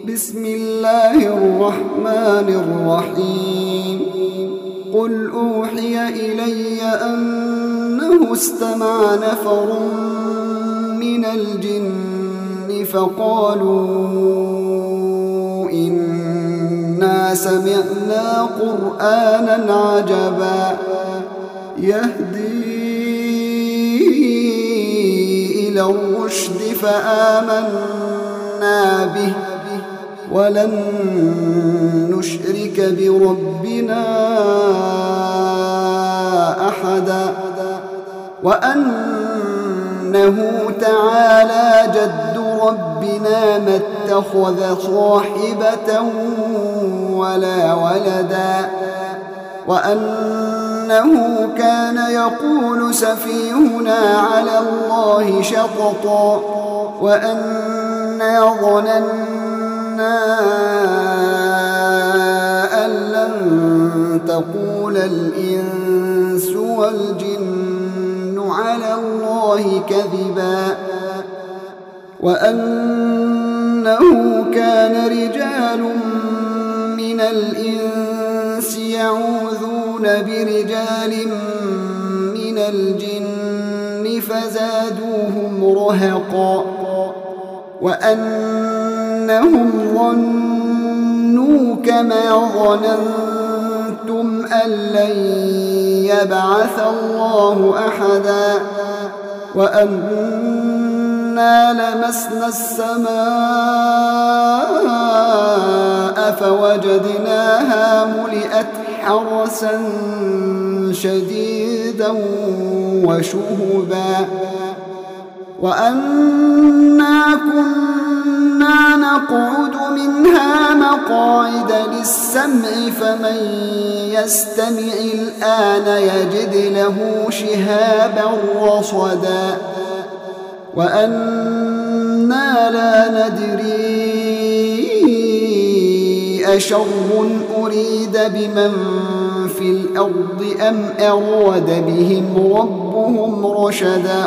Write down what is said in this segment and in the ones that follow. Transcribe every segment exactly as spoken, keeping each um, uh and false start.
بسم الله الرحمن الرحيم قل أوحي إلي أنه استمع نفر من الجن فقالوا إنا سمعنا قرآنا عجبا يهدي إلى الرشد فآمنا به ولن نشرك بربنا أحدا وأنه تعالى جد ربنا ما اتخذ صاحبة ولا ولدا وأنه كان يقول سفيهنا على الله شططا وأنا ظننا أن لن تقول الإنس والجن على الله كذبا وأنه كان رجال من الإنس يعوذون برجال من الجن فزادوهم رهقا وأنهم ظنوا كما ظننتم أن لن يبعث الله أحدا وأنا لمسنا السماء فوجدناها ملئت حرسا شديدا وشهبا وأنا كنا نقعد منها مقاعد للسمع فمن يستمع الآن يجد له شهابا رصدا وأنا لا ندري أشر أريد بمن في الأرض أم أراد بهم ربهم رشدا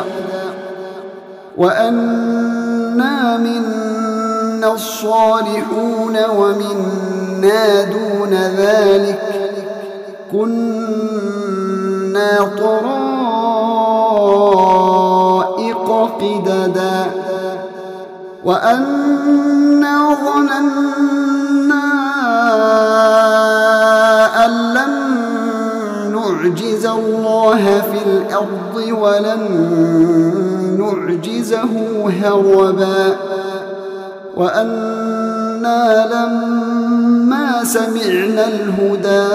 وأنا منا الصالحون ومنا دون ذلك كنا طرائق قددا وأنا ظننا أن لن نعجز الله في الأرض ولن نعجزه هربا وأنا لما سمعنا الهدى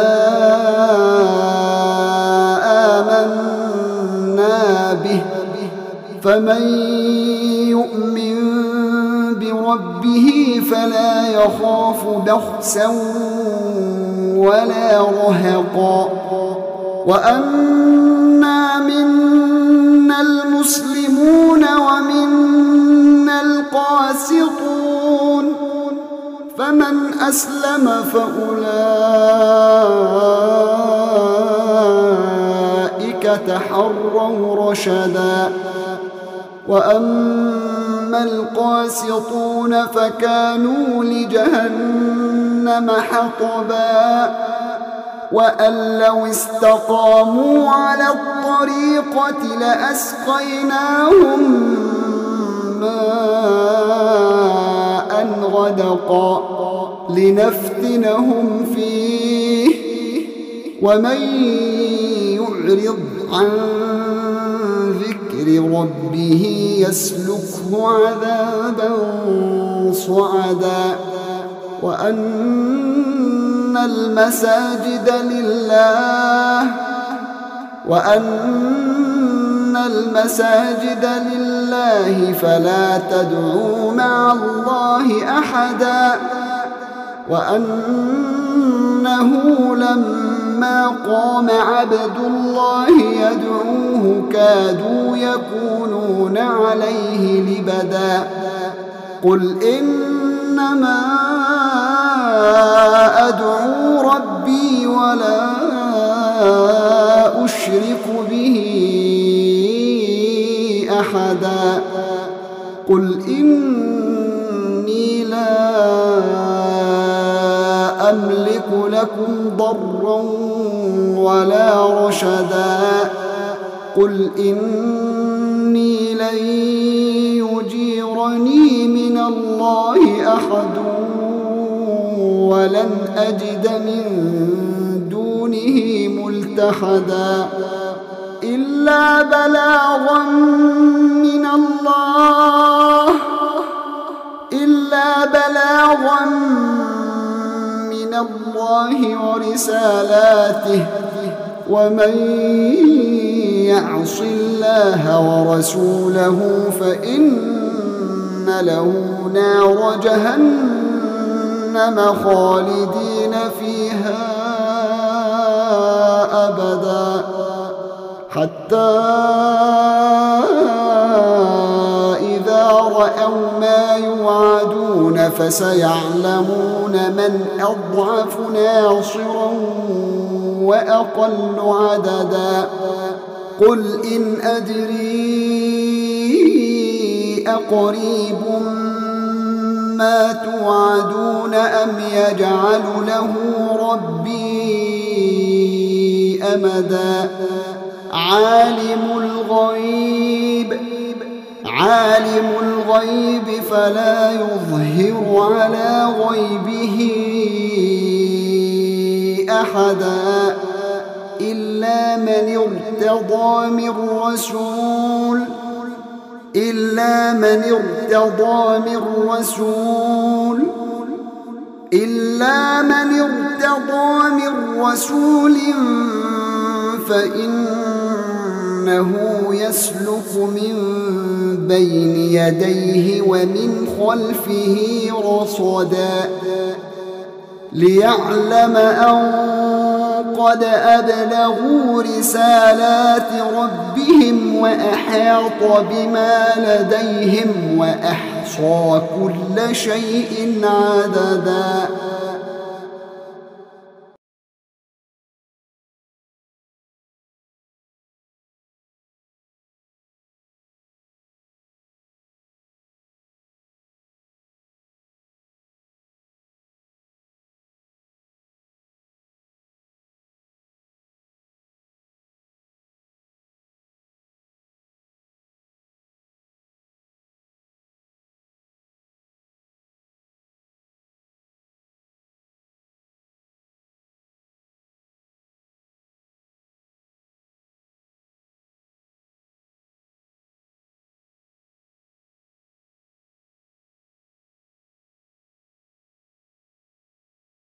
آمنا به فمن يؤمن بربه فلا يخاف بخسا ولا رهقا وأنا منا المسلمون ومنا القاسطون فمن أسلم فأولئك تحروا رشدا وأما القاسطون فكانوا لجهنم حطبا وأن لو استقاموا على الطريقة لأسقيناهم ماء غدقا لنفتنهم فيه ومن يعرض عن ذكر ربه يسلكه عذابا صعدا وأن المساجد لله وأن المساجد لله فلا تدعوا مع الله أحدا وأنه لما قام عبد الله يدعوه كادوا يكونون عليه لبدا قل إنما أدعو ربي ولا أشرك به أحدا قل إني لا أملك لكم ضرا ولا رشدا قل إني لن يجيرني من الله أحد ولن أجد من دونه ملتحدا إلا بلاغا من الله إلا بلاغا من الله ورسالاته ومن يعص الله ورسوله فإن له نار جهنم خالدين فيها أبدا حتى إذا رأوا ما يوعدون فسيعلمون من أضعف ناصرا وأقل عددا قل إن أدري أقريب ما توعدون أم يجعل له ربي أمدا عالم الغيب عالم الغيب فلا يظهر على غيبه أحدا إلا من ارتضى من رسول إلا من ارتضى من رسول إلا من ارتضى من رسول فإنه يسلك من بين يديه ومن خلفه رصدا ليعلم أن قد أبلغوا رسالات ربهم وأحاط بما لديهم وأحصى كل شيء عددا.